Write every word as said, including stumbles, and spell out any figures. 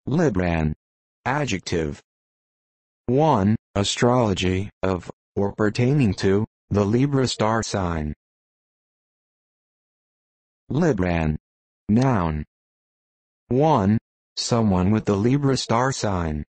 Libran. Adjective. one. Astrology, of, or pertaining to, the Libra star sign. Libran. Noun. one. Someone with the Libra star sign.